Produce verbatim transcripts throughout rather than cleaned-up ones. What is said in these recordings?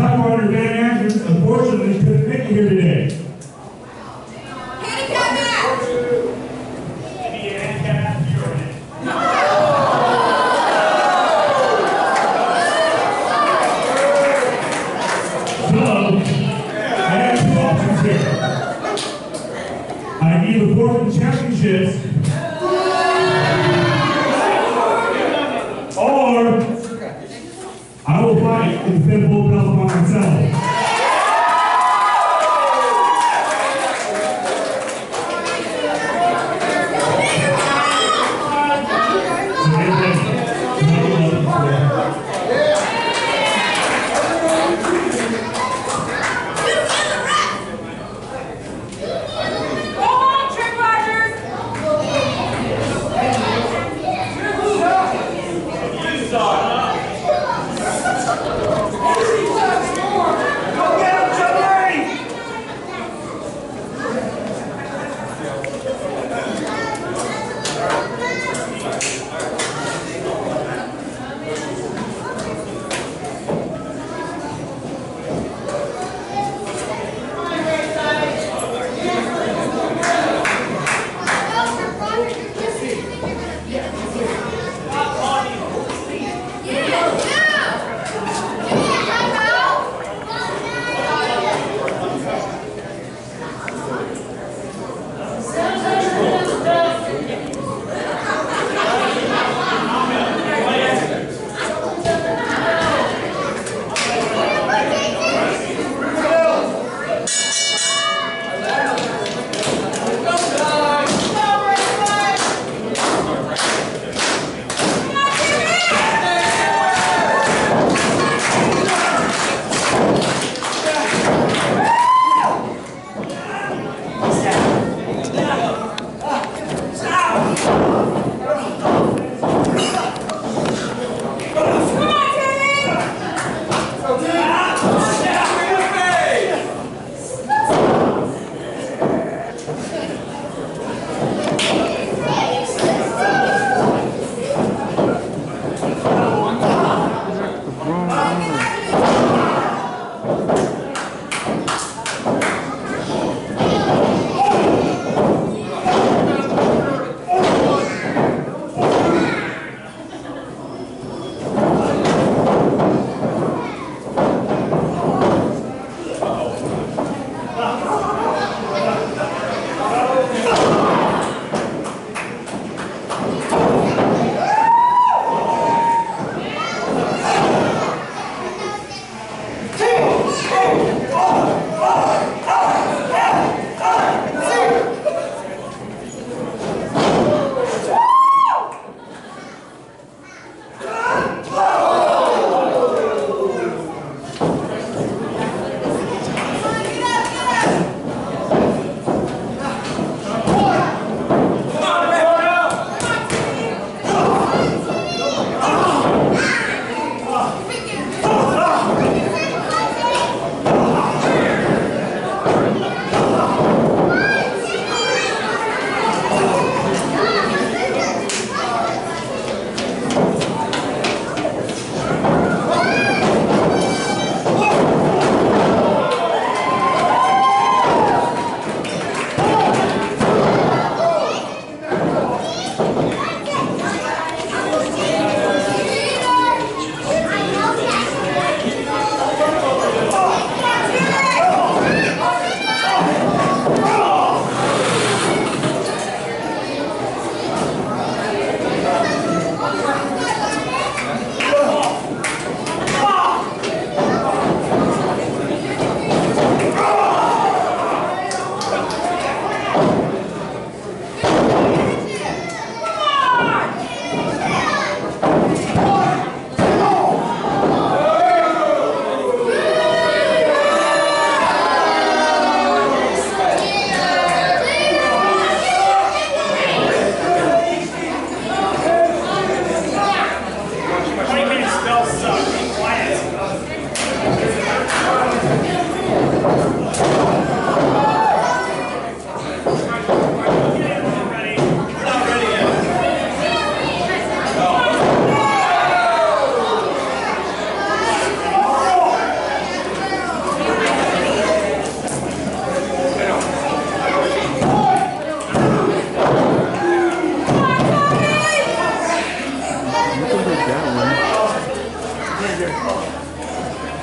Typewriter Van Andrews unfortunately couldn't make it here today. Handicap match! Any handicap match you're in. So, I have two options here. I can either forfeit the championships, or I will fight and defend both belts by myself. Come on,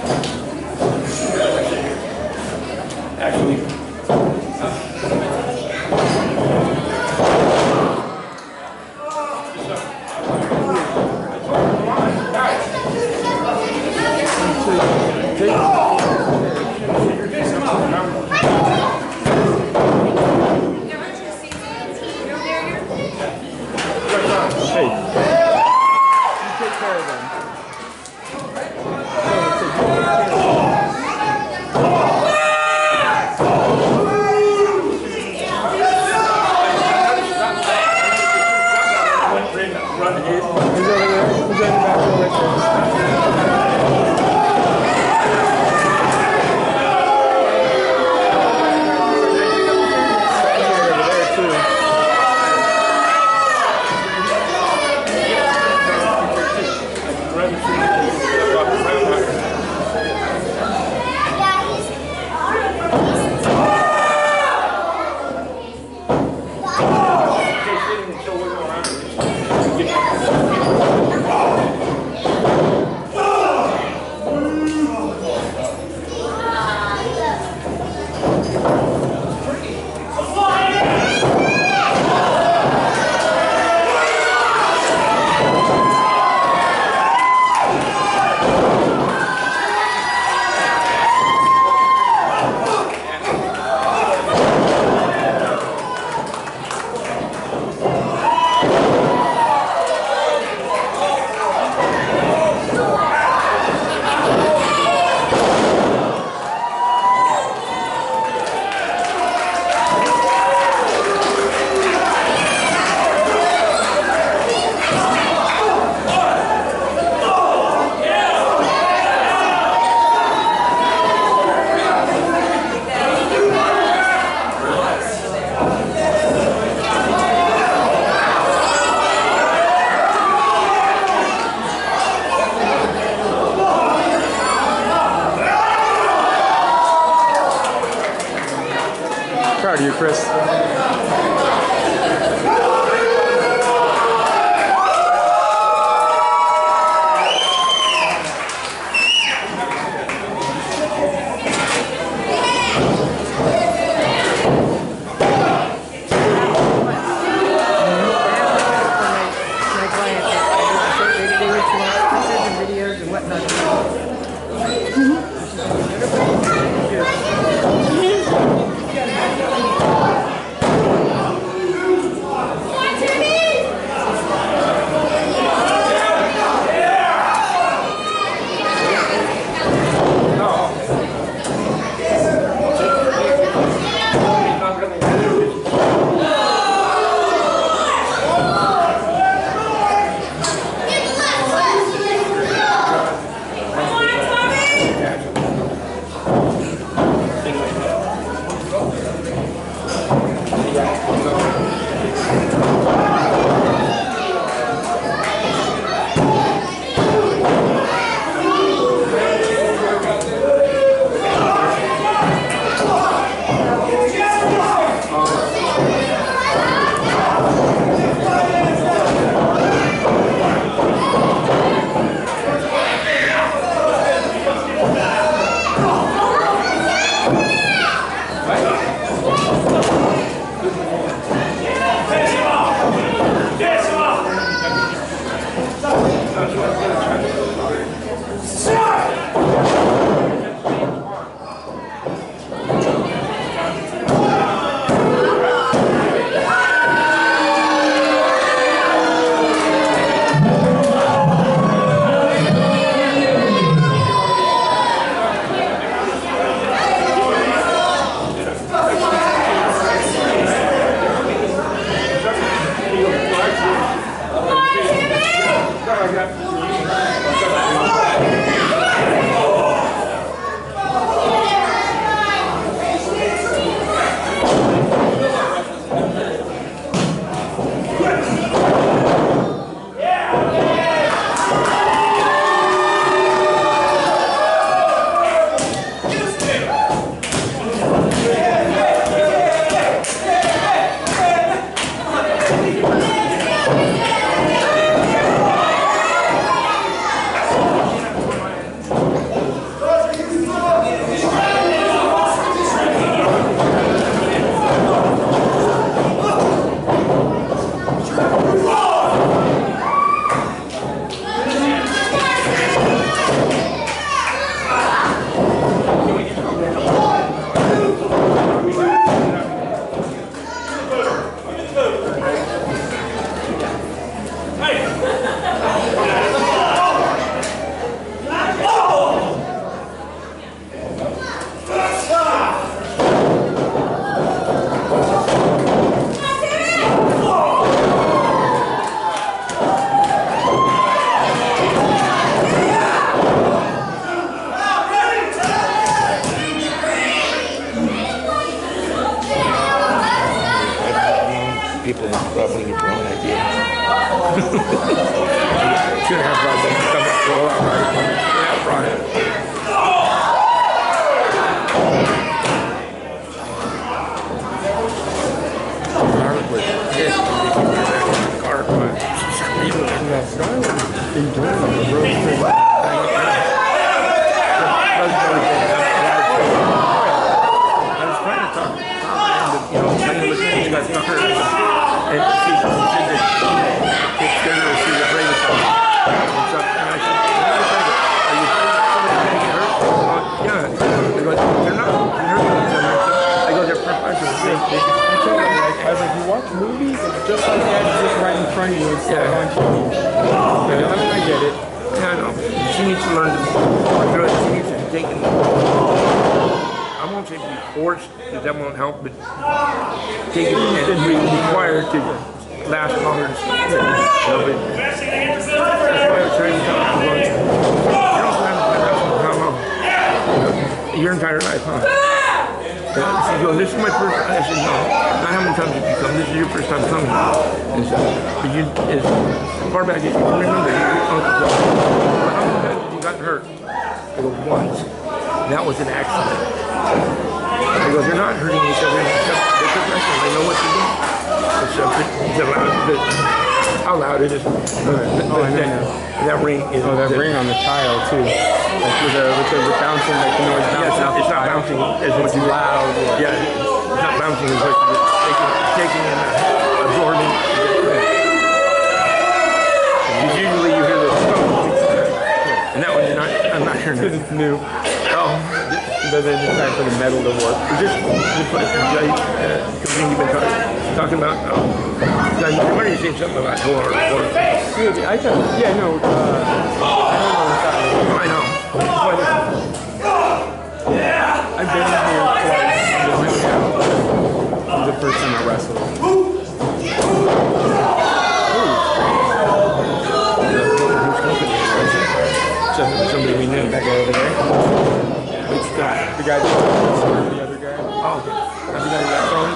Actually. Hey, you take care of them. He's over there. He's over back over there. Proud of you, Chris. Two and a half rods and come up, roll out right. Yeah, right. Scarlet was pissed when they came back in the car, but yeah, Scarlet was enjoying the road trip. I was trying to talk, you know, trying to listen to you guys, you know, her, and she said that it's going to see the bravest of it. And I said, are you afraid that somebody's going to get hurt? Yeah. They go, they're not. They're hurt. I go, they're professionals. I was like, you watch movies, it's just like that, it's just right in front of you, it's Yeah. like on T V. Yeah, I mean, I get it. Yeah, I know. She needs to learn to work through it. She needs to take it. I won't say be forced, because that won't help, but take it and be required to last longer to see it. So, but that's why I was trying to tell people, you don't plan to play wrestling for how long? Your entire life, huh? So she goes, this is my first time. I said, no, not how many times have you come. This is your first time coming. And so, but you, as far back as you can remember, you, how many times you got hurt? I go, once. That was an accident. I go, they're not hurting each other. They're professionals. They know what to do. It's, uh, it's allowed, but how loud it is. Uh, Oh, I know. That, that ring is. Oh, that the, ring on the tile too. Like with the, with the, the bouncing, like the noise Yeah, it's not, it's not bouncing as much as loud. Yeah, it's not bouncing as much as it's taking, taking and uh, absorbing. Because usually you hear this, and that one you're not. I'm not hearing Because it. it's new. Oh, But then it's time for the metal to work. is this the company you've been talking, talking about? Oh, I remember you saying something about door. door. Maybe, I thought, yeah, no, uh, I don't know what's happening. I know. I've been here twice. This is the first time I wrestled. Somebody we knew. That guy over there. Which guy? The guy that served the other guy. Oh, okay. Have you guys got phone?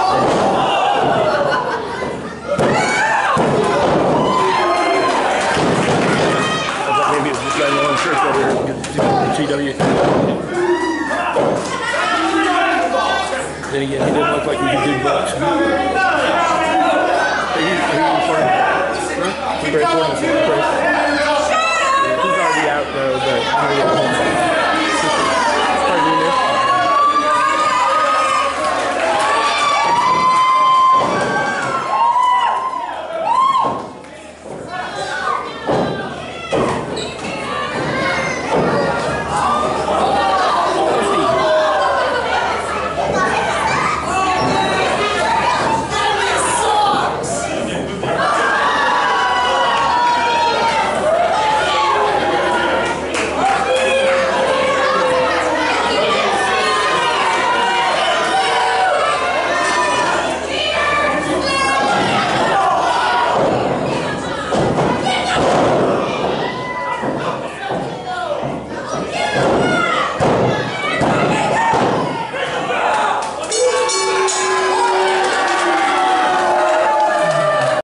I thought maybe it was this guy in the one shirt over here. C W. Then again, he didn't look like he could do bucks. Are you, are you recording? Huh? He's already out though, but